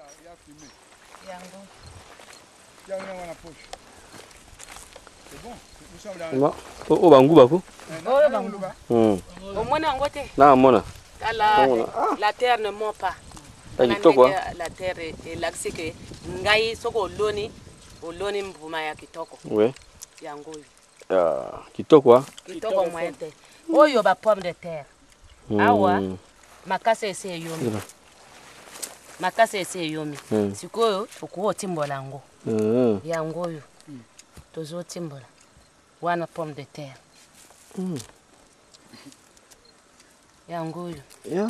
Oh, Bangou. La terre ne ment pas. La terre est l'axe que ngai soko loni mbuma ya kitoko. Oui. Yango. Kitoko moyete. Oyo ba pomme de terre. Awa makasa ese yomi. Makasa ese yomi. Sikoyo okuo timbola ngo. Yango yo. Tozo timbola. Wana pomme de terre. Yango yo. Yeah.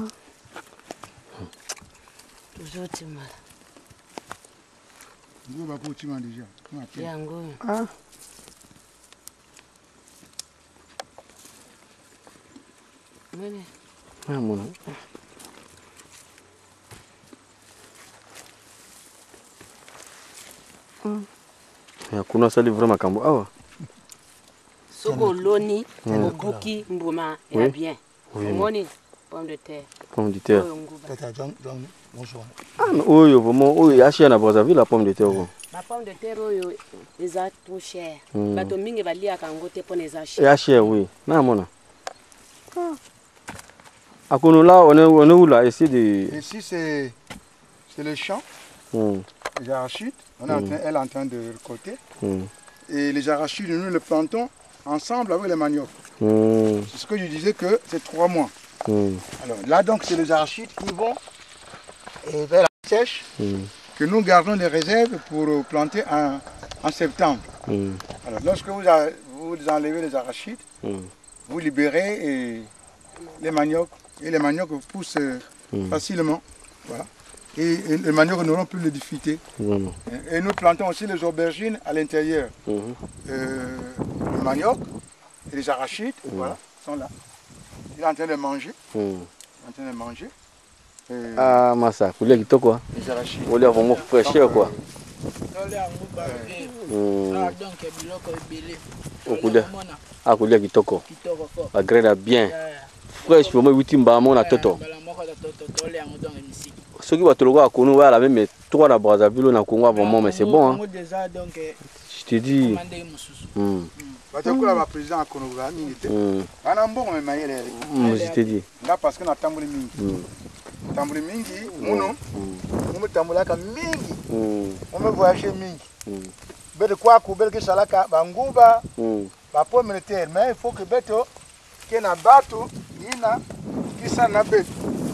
Tozo timbola. Vous va pour timon déjà. Yango yo. Ah. Mene. Ah mon. Ya kuna sali vraiment kambo awa. Soko loni mokoki mbuma ya bien. Moni pomme de terre. Pomme de terre. Bonjour. Ah oyo vraiment oyo acheter na Brazzaville la pomme de terre. La pomme de terre oyo eza trop cher. Bato mingi balia kango te pona eza cher. Ya cher oui. Na mona. À Konola, on est où là? Ici, Ici c'est le champ. Les arachides. Elle est en train de récolter. Et les arachides, nous les plantons ensemble avec les maniocs. C'est ce que je disais que c'est 3 mois. Alors là donc c'est les arachides qui vont vers la sèche que nous gardons des réserves pour planter en septembre. Alors lorsque vous enlevez les arachides, vous libérez les maniocs. Et les maniocs poussent facilement. Voilà. Et les maniocs n'auront plus de difficultés. Et nous plantons aussi les aubergines à l'intérieur. Les maniocs et les arachides, voilà, sont là. Il est en train de manger. En train de manger. Ah, massa, vous voulez quoi? Les arachides. Vous voulez vraiment fraîcheur quoi? Ah, vous voulez kitoko. Agrée bien. Fresh, vraiment 8 mbamo na toto. Ceux qui vont te le voir à Konou, la même 3 à Brazzaville, on a Congo vraiment, mais c'est bon. Hein. Je te dis. Je te dis. Là, parce que nous avons mingi. Tambuli mingi, nous tambulaka mingi. On me voyage mingi. Bête quoi, coubelle que salaka, bangouba, la pomme de terre. Mais il faut que beto, qu'il y ait un bateau, qui s'en a beto.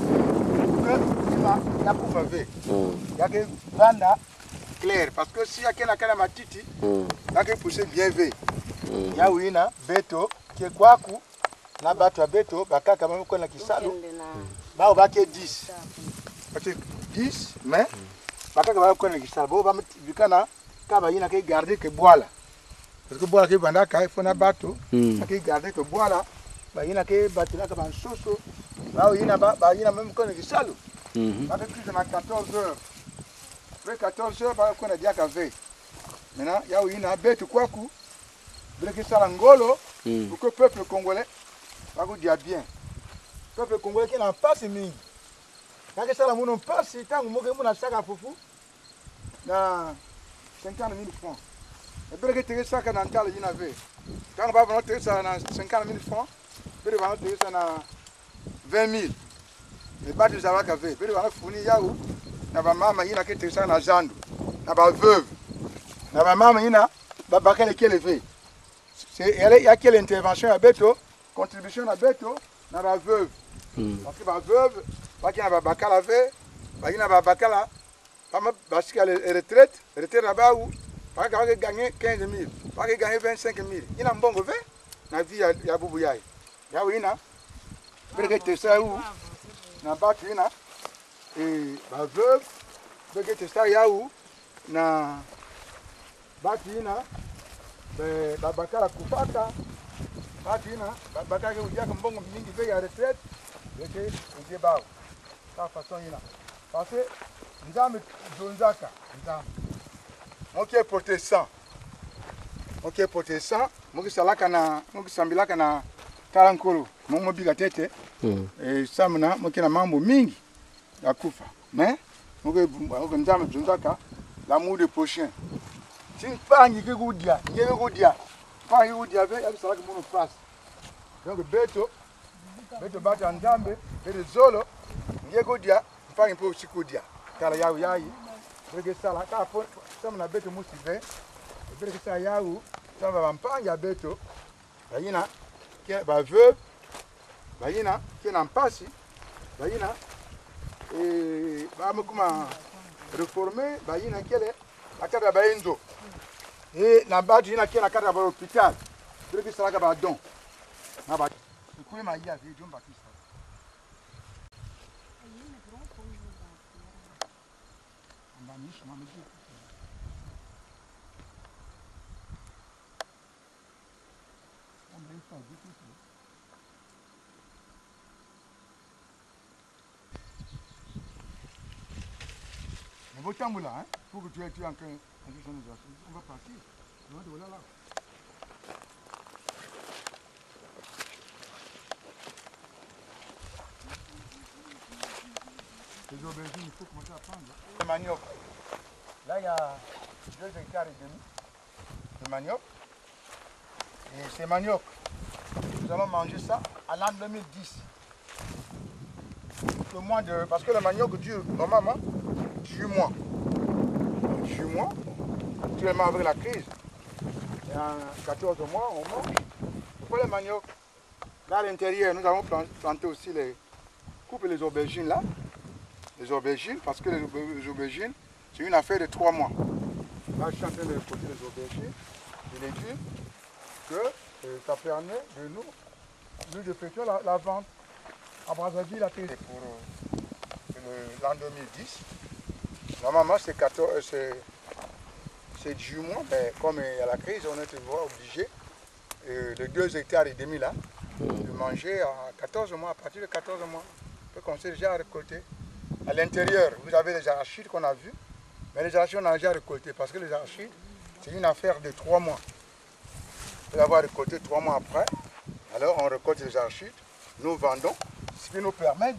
Il y a pour me il y a que vanda clair. Parce que si il y a quelqu'un qui matiti, il y a que pousser bien vu. Il y a une beto, qui est quoi, na bateau à beto, baka quand même qu'on a qui s'alou. Bah, on va que 10. 10, mais, baka quand même qu'on a qui s'alou. Bah, du cana, quand il y a qui garder que bois là. Parce que bois qui vanda, il faut un bateau, qui garder que bois là. Bah, il y a qui bateau là, comme un soso. Bah, il y a même qu'on a qui s'alou. Bah, plus de 14 heures. Après 14 heures, bah, qu'on a déjà qu'à maintenant, il y a une bête quoi coup. Breke Salangolo, pour que le peuple congolais va vous dire bien. Le peuple congolais qui n'a pas ce ming. Quand ça n'a pas ce temps, vous avez un sac à foufou, na 50 000 francs. Et breke tu ça quand on t'a le dîner. Quand on va vendre ça na 50 000 francs, breke va vendre ça na 20 000. Et bah tu savais qu'à faire. Breke va fournir yaou. Na ba mama ina qui te ça na jandu. Na ba veuve. Na ba mama ina ba bakele qui le fait. Il y a quelle intervention à Beto, contribution à Beto, dans la veuve. Parce que la veuve, pas qu'il y a un bacal à faire, pas qu'il y a un bacal à parce qu'il y a la retraite là-bas où, pas qu'il y a gagné 15 000, pas qu'il y a gagné 25 000. Il y a un bon gouvernement, dans la vie, il y a beaucoup de choses. Il y a une, peut-être que ça où, dans la batte, et la veuve, peut-être que ça, il y a où, dans la batte, babakala kupata batina babaka ke udia mbongo mingi ve ya retraite yeke uje bao ta façon ina parce que nzambe zonzaka nzambe moki protestant moki salaka na moki sambilaka na talankolo momo biga tete et samna moki na mambo mingi ya kufa mais l'amour des prochains. Si pas n'y que vous dire, n'y que vous dire, pas y vous dire, il y a ça que nous passe. Donc Beto bat en jambe, Beto Zolo, n'y que vous dire, pas un peu aussi vous dire. Car il y a eu yaï, que ça là, car ça m'a Beto motivé, et que ça y a eu, ça va pas y a Beto, il y a qui est veuve, il y a qui est en passe, il y a et va me comment réformer, il y a qui est la carte de Baenzo. Et la base, il y a qui est la carte de l'hôpital. Il y a qui est la don. Il y a qui est la carte de John Baptiste. Mais votre temps là, il faut que tu aies en train on va partir. Voilà là. Les aubergines, il faut commencer à prendre. Le manioc. Là, il y a 2 hectares et demi de manioc. Et ces manioc, nous allons manger ça à l'an 2010. Le mois de, parce que le manioc dure normalement 18 mois. 18 mois, actuellement avec la crise, il y a 14 mois, on mange. Pour les manioc, là à l'intérieur, nous avons planté aussi les coupes et les aubergines là. Les aubergines, parce que les aubergines, c'est une affaire de 3 mois. Là, je suis en train de côté les aubergines, des légumes, que ça permet de nous effectuer la vente à Brazzaville à Télé pour l'an 2010. Normalement, c'est 18 mois, mais comme il y a la crise, on est obligé, les 2 hectares et demi là, de manger à 14 mois, à partir de 14 mois. On s'est déjà récolté. À l'intérieur, vous avez les arachides qu'on a vus, mais les arachides, on a déjà récolté parce que les arachides, c'est une affaire de 3 mois. Vous avoir récolté 3 mois après, alors on récolte les arachides, nous vendons, ce qui nous permet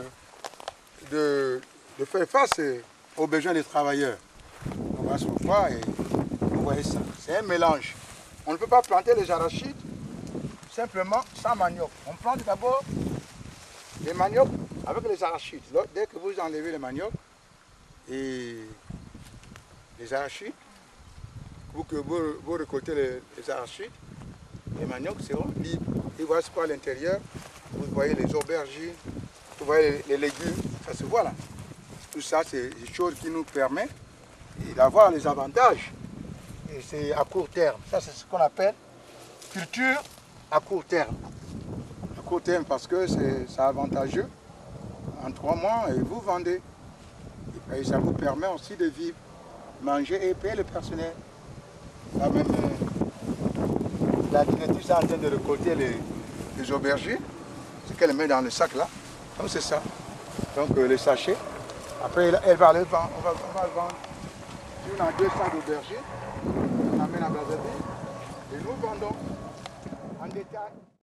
de faire face aux besoins des travailleurs. On va se voir et vous voyez ça. C'est un mélange. On ne peut pas planter les arachides simplement sans manioc. On plante d'abord les maniocs avec les arachides. Dès que vous enlevez les maniocs et les arachides, vous récoltez les arachides, les maniocs seront libres. Et voilà ce qu'il y a à l'intérieur. Vous voyez les aubergines, vous voyez les légumes, ça se voit là. Tout ça, c'est des choses qui nous permettent d'avoir les avantages. Et c'est à court terme. Ça, c'est ce qu'on appelle culture à court terme. À court terme parce que c'est avantageux. En 3 mois, et vous vendez. Et ça vous permet aussi de vivre, manger et payer le personnel. Là même, la directrice est en train de récolter les aubergines. C'est qu'elle met dans le sac là. Donc c'est ça. Donc les sachets. Après, elle va le vendre. On va le vendre. On a 2 sacs d'aubergines. On amène à Brazzaville. Et nous vendons en détail.